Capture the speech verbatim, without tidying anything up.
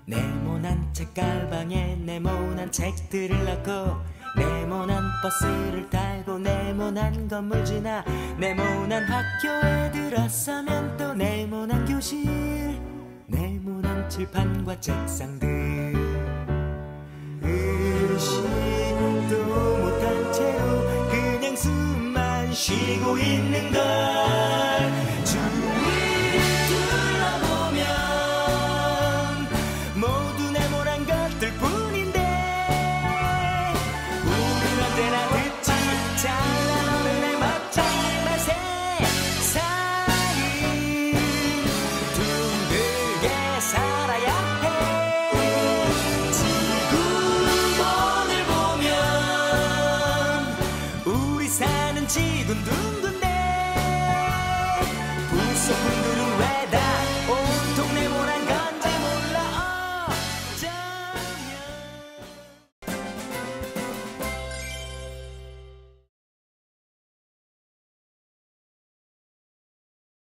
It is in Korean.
네모난 책가방에 네모난 책들을 넣고 네모난 버스를 타고 네모난 건물 지나 네모난 학교에 들어서면 또 네모난 교실, 네모난 칠판과 책상들. 의식도 못한 채로 그냥 숨만 쉬고 있는 걸. 주위를 둘러보면 모두 네모난 것들 뿐인데 우린 언제나 듣지 잘나오는 멋진 맛의 세상이 둥글게 살아야 해. 지구본을 보면 우리 사는 지구는